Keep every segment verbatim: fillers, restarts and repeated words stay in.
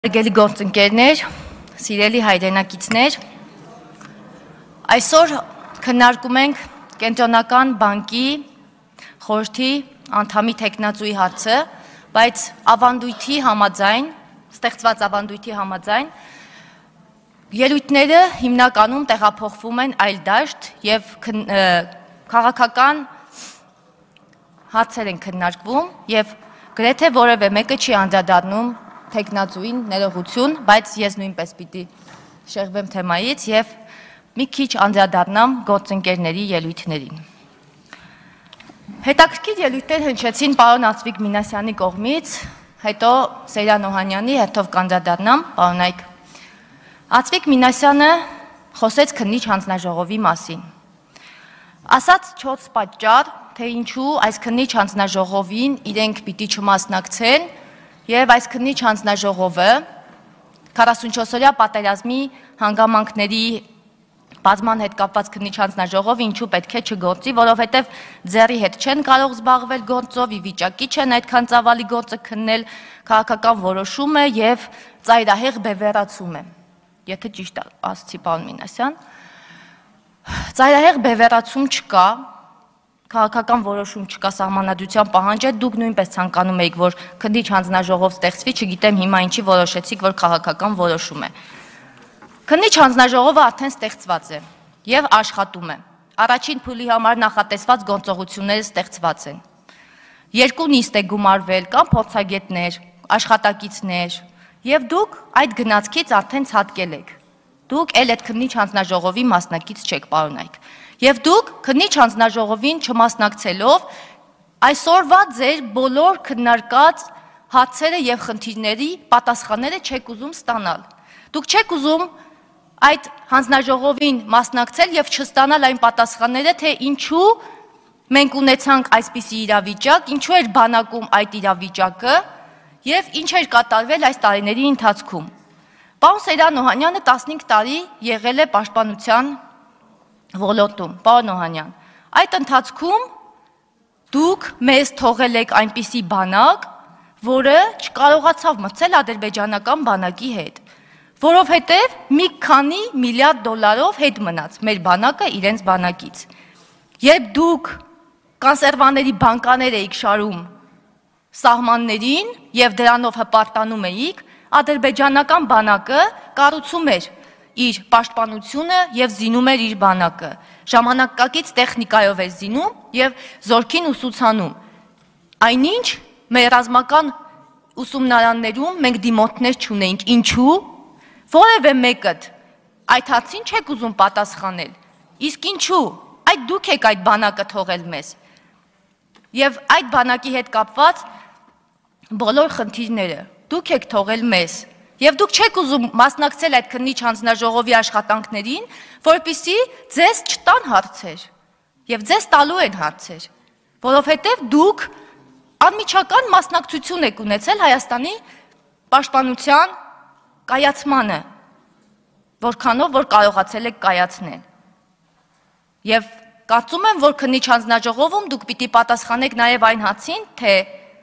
Հարգելի գործընկերներ, սիրելի հայրենակիցներ, այսօր քննարկում ենք Կենտրոնական բանկի խորհրդի անդամի թեկնածուի հարցը, բայց ավանդույթի համաձայն, ստեղծված ավանդույթի համաձայն, ելույթները հիմնականում տեղափոխվում են այլ դաշտ և քաղաքական հարցեր են քննարկվում և գրեթե որևէ մեկը չի անդրադառնում թեկնածուին ներողություն, բայց ես նույնպես պիտի շեղվեմ թեմայից և մի քիչ անդրադառնամ գործընկերների ելույթներին։ Հետաքրքիր ելույթներ հնչեցին պարոն Ածվիկ Մինասյանի կողմից, հետո Սեյրան Օհանյանի, հերթով կանդրադառնամ, պարոն Այկ։ Ածվիկ Մինասյանը խոսեց քննիչ հանձնաժողովի մասին։ Ասաց չորս պատճառ, թե ինչու այս քննիչ հանձնաժողովին իրենք պիտի չմասնակցեն և այս քննիչ հանձնաժողովը քառասունչորսօրյա պատերազմի հանգամանքների բազման հետ կապված քննիչ հանձնաժողովը ինչու պետք է չգործի, որովհետև ձեռի հետ չեն կարող զբաղվել գործով, ի վիճակի չեն այդքան ծավալի գործը քննել, քաղաքական որոշում է և ծայրահեղ բևեռացում է, եթե ճիշտ ասացի պարոն Մինասյան, ծայրահեղ բևեռացում չկա, քաղաքական որոշում չկա, սահմանադրության պահանջ է, դուք նույնպես ցանկանում եք, որ քննիչ հանձնաժողով ստեղծվի, չգիտեմ հիմա ինչի որոշեցիք, որ քաղաքական որոշում է։ Քննիչ հանձնաժողովը արդեն ստեղծված է և աշխատում է։ Առաջին փուլի համար նախատեսված գործողությունները ստեղծված են։ Երկու նիստ է գումարվել, կան փորձագետներ, աշխատակիցներ, և դուք այդ գնացքից արդեն ցատկել եք։ Դուք էլ այդ քննիչ հանձնաժողովի մասնակից չեք, պարոն Այկ։ Եվ դուք քննիչ հանձնաժողովին չմասնակցելով այսօրվա ձեր բոլոր քննարկած հարցերը և խնդիրների պատասխանները չեք ուզում ստանալ։ Դուք չեք ուզում այդ հանձնաժողովին մասնակցել և չստանալ այն պատասխանները, թե ինչու մենք ունեցանք այսպիսի իրավիճակ, ինչու էր բանակում այդ իրավիճակը և ինչ էր կատարվել այս տարիների ընթացքում։ Պարոն Սեյրան Օհանյանը տասնհինգ տարի եղել է պաշտպանության ոլորտում, պարոն Օհանյան, այդ ընթացքում դուք մեզ թողել եք այնպիսի բանակ, որը չկարողացավ մրցել ադրբեջանական բանակի հետ, որովհետև մի քանի միլիարդ դոլարով հետ մնաց մեր բանակը իրենց բանակից։ Երբ դուք կոնսերվաների բանկաներ էիք շարում սահմաններին և դրանով հպարտանում էիք, ադրբեջանական բանակը կառուցում էր իր պաշտպանությունը և զինում էր իր բանակը, ժամանակակից տեխնիկայով էր զինում և զորքին ուսուցանում։ Այնինչ մեր ռազմական ուսումնարաններում մենք դիմորդներ չունեինք, ինչու՞, որևէ մեկդ այդ հարցին չեք ուզում պատասխանել, իսկ ինչու՞, այդ դուք եք այդ բանակը թողել մեզ։ Եվ այդ բանակի հետ կապված բոլոր խնդիրները դուք եք թողել մեզ։ Եվ դուք չեք ուզում մասնակցել այդ քննիչ հանձնաժողովի աշխատանքներին, որպեսզի ձեզ չտան հարցեր, և ձեզ տալու են հարցեր, որովհետև դուք անմիջական մասնակցություն եք ունեցել Հայաստանի պաշտպանության կայացմանը, որքանով որ կարողացել եք կայացնել։ Եվ կարծում եմ, որ քննիչ հանձնաժողովում դուք պիտի պատասխանեք նաև այն հարցին, թե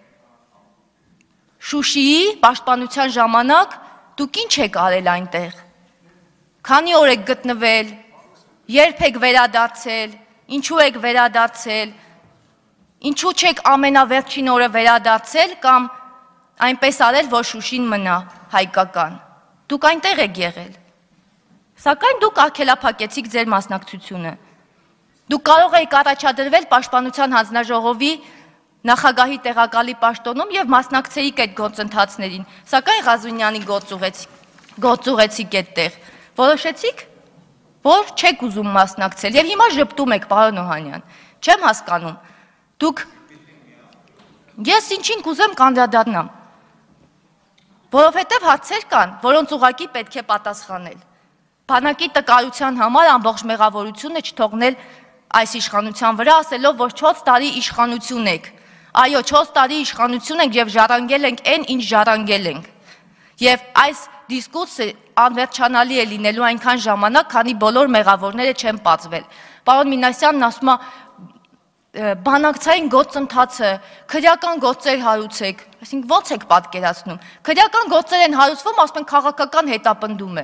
Շուշիի պաշտպանության ժամանակ դուք ինչ եք արել այնտեղ, քանի օր եք գտնվել, երբ եք վերադարձել, ինչու եք վերադարձել, ինչու չեք ամենավերջին օրը վերադարձել կամ այնպես արել, որ Շուշին մնա հայկական, դուք այնտեղ եք եղել, սակայն դուք արգելափակեցիք ձեր մասնակցությունը, դուք կարող եք առաջադրվել պաշտպանության հանձնաժողովի նախագահի տեղակալի պաշտոնում և մասնակցեիք այդ գործընթացներին, սակայն Ղազունյանի գործ ուղեցիք այդտեղ, որոշեցիք, որ չեք ուզում մասնակցել և հիմա ժպտում եք, պարոն Օհանյան, չեմ հասկանում, դուք, ես ինչին կուզեմ կանդրադառնամ, որովհետև հարցեր կան, որոնց ուղղակի պետք է պատասխանել, բանակի տկարության համար ամբողջ մեղավորությունը չթողնել այս իշխանության վրա, ասելով, որ չորս տարի իշխանություն եք, այո, չորս տարի իշխանություն ենք և ժառանգել ենք այն, ինչ ժառանգել ենք, և այս դիսկուրսը անվերջանալի է լինելու այնքան ժամանակ, քանի բոլոր մեղավորները չեն պարզվել։ Պարոն Մինասյանն ասում է, բանակցային գործընթացը, քրեական գործեր հարուցեք, այսինքն ո՞նց եք պատկերացնում։ Քրեական գործեր են հարուցվում, ասում են քաղաքական հետապնդում է։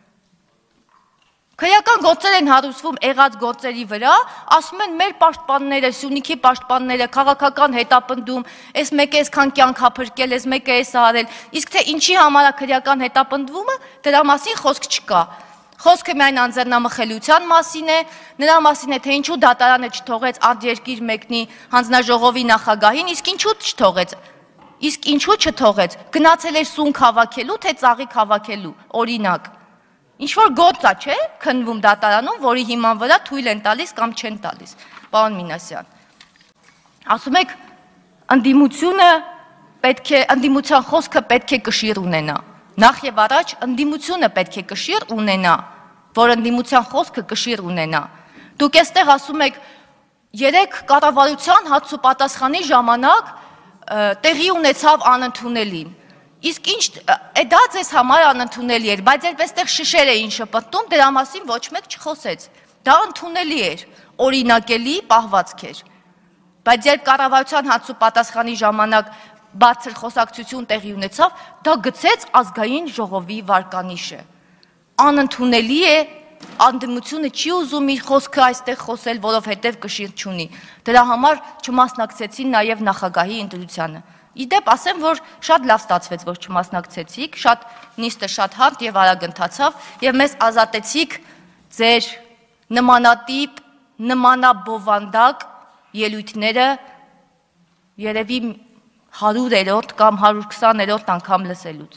Քրեական գործեր են հարուցվում եղած գործերի վրա, ասում են մեր պաշտպանները, Սյունիքի պաշտպանները, քաղաքական հետապնդում, այս մեկը այսքան կյանք փրկել, այս մեկը էս արել, իսկ թե ինչի համար է քրեական հետապնդումը, դրա մասին խոսք չկա։ Խոսքը միայն անձեռնամխելիության մասին է, նրա մասին է, թե ինչու դատարանը չթողեց արտերկիր մեկնի հանձնաժողովի նախագահին, իսկ ինչու չթողեց, իսկ ինչու չթողեց, գնացել էր սունկ հավաքելու, թե ծաղիկ հավաքելու, օրինակ։ Ինչ-որ գործ է, չէ, քննվում դատարանում, որի հիման վրա թույլ են տալիս կամ չեն տալիս, պարոն Մինասյան։ Ասում եք, ընդդիմությունը պետք է, ընդդիմության խոսքը պետք է կշիռ ունենա։ Նախ եւ առաջ ընդդիմությունը պետք է կշիռ ունենա, որ ընդդիմության խոսքը կշիռ ունենա։ Դուք այստեղ ասում եք, երեք կառավարության հարց ու պատասխանի ժամանակ տեղի ունեցավ անընդունելին։ Իսկ ինչ դա ձեզ համար անընդունելի էր, բայց երբ այստեղ շշեր էին շպրտում, դրա մասին ոչ մեկ չխոսեց։ Դա ընդունելի էր, օրինակելի պահվածք էր։ Բայց երբ կառավարության հարց ու պատասխանի ժամանակ բարձր խոսակցություն տեղի ունեցավ, դա գցեց ազգային ժողովի վարկանիշը։ Անընդունելի է, ընդդիմությունը չի ուզում իր խոսքը այստեղ խոսել, որովհետև կշիռ չունի։ Դրա համար չմասնակցեցին նաև նախագահի ընտրությանը։ Իդեպ ասեմ, որ շատ լավ ստացվեց, որ չմասնակցեցիք, շատ նիստը շատ հարթ եւ արագ ընթացավ եւ մեզ ազատեցիք ձեր նմանատիպ, նմանաբովանդակ ելույթները երևի հարյուրերորդ կամ հարյուր քսաներորդ անգամ լսելուց։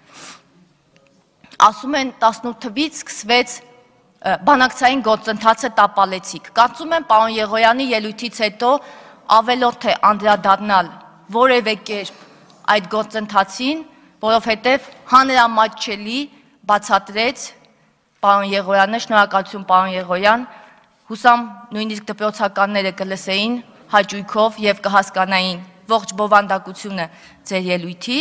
Ասում են տասնութ թվականից սկսվեց բանակցային գործընթացը տապալեցիք։ Կարծում եմ պարոն Եղոյանի ելույթից հետո ավելորդ է անդրադառնալ որևէ կերպ այդ գործընթացին, որովհետև հանրամատչելի բացատրեց պարոն Եղոյանը, շնորհակալություն պարոն Եղոյան, հուսամ նույնիսկ դպրոցականները կլսեին հաճույքով եւ կհասկանային ողջ բովանդակությունը ձեր ելույթի,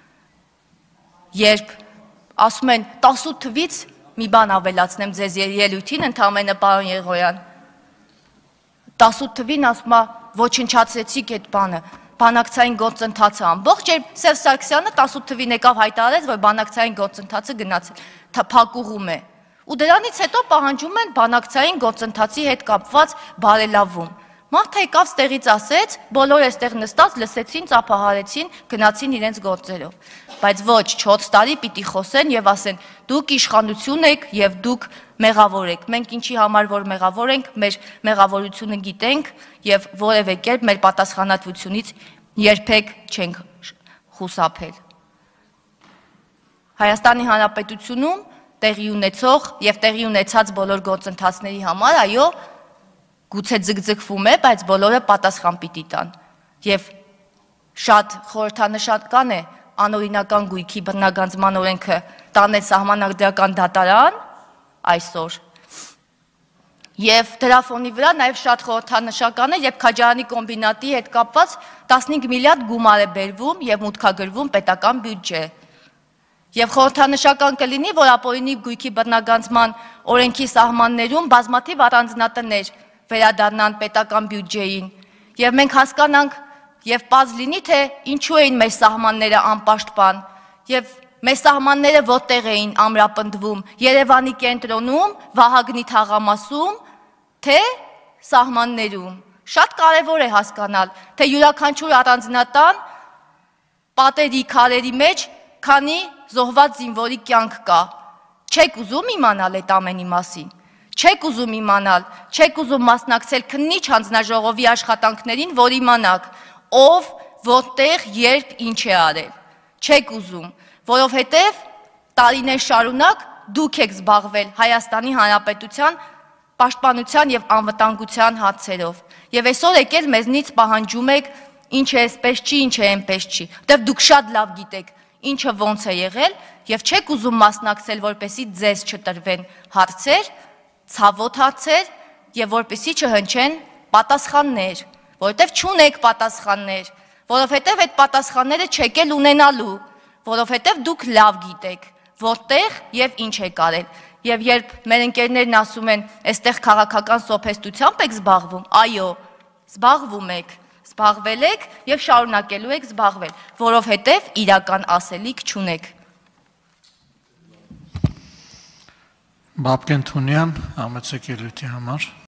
երբ ասում են տասութ թվականից մի բան ավելացնեմ ձեզ ելույթին, ընդամենը պարոն Եղոյան, տասութ թվականին ասում է ոչնչացրեցիք այդ բանը, բանակցային գործընթացը ամբողջ, երբ Սերժ Սարգսյանը տասութ թվականին եկավ հայտարարեց, որ բանակցային գործընթացը գնացել, փակուղում է, ու դրանից հետո պահանջում են բանակցային գործընթացի հետ կապված բարելավում։ Մարդը եկավ ստեղից ասեց, բոլորը այստեղ նստած լսեցին, ծափահարեցին, գնացին իրենց գործերով։ Բայց ոչ, չորս տարի պիտի խոսեն եւ ասեն, դուք իշխանություն եք եւ դուք մեղավոր եք։ Մենք ինչի համար որ մեղավոր ենք, մեր մեղավորությունը գիտենք եւ որևէ կերպ մեր պատասխանատվությունից երբեք չենք խուսափել։ Հայաստանի Հանրապետությունում տեղի ունեցող եւ տեղի ունեցած բոլոր գործընթացների համար, այո, գուցե ձգձգվում է, բայց բոլորը պատասխան պիտի տան։ Եվ շատ խորհրդանշական է անօրինական գույքի բռնագանձման օրենքը տանել սահմանադրական դատարան այսօր։ Եվ դրա ֆոնի վրա նաև շատ խորհրդանշական է, երբ Քաջարյանի կոմբինատի հետ կապված տասնհինգ միլիարդ գումար է բերվում եւ մուտքագրվում պետական բյուջե։ Եվ խորհրդանշական կլինի, որ ապօրինի գույքի բռնագանձման օրենքի սահմաններում բազմաթիվ առանձնատներ վերադառնան պետական բյուջեին, եւ մենք հասկանանք եւ պարզ լինի, թե ինչու էին մեր սահմանները անպաշտպան, եւ մեր սահմանները որտեղ էին ամրապնդվում, Երևանի կենտրոնում, Վահագնի թաղամասում, թե սահմաններում։ Շատ կարևոր է հասկանալ, թե յուրաքանչյուր առանձնատան պատերի քարերի մեջ քանի զոհված զինվորի կյանք կա։ Չեք ուզում իմանալ այդ ամենի մասին։ Չեք ուզում իմանալ, չեք ուզում մասնակցել քննիչ հանձնաժողովի աշխատանքներին, որ իմանաք, ով, որտեղ, երբ, ինչ է արել։ Չեք ուզում, որովհետև տարիներ շարունակ դուք եք զբաղվել Հայաստանի Հանրապետության պաշտպանության եւ անվտանգության հարցերով։ Եվ այսօր եկել մեզնից պահանջում եք, ինչ է այսպես չի, ինչ է այնպես չի։ Դեռ դուք շատ լավ գիտեք, ինչը ոնց է եղել, եւ չեք ուզում մասնակցել, որպեսզի ձեզ չտրվեն հարցեր, ցավոտ հարցեր եւ որպեսզի չհնչեն պատասխաններ, որովհետեւ չունեք պատասխաններ, որովհետեւ այդ պատասխանները չեք էլ ունենալու, որովհետեւ դուք լավ գիտեք, որտեղ եւ ինչ եք արել։ Եվ երբ մեր ընկերներն ասում են, այստեղ քաղաքական սոփեստությամբ եք զբաղվում, այո, զբաղվում եք, զբաղվել եք եւ շարունակելու եք զբաղվել, որովհետեւ իրական ասելիք չունեք։ Բաբկեն Թունյան, համեցեք ելույթի համար։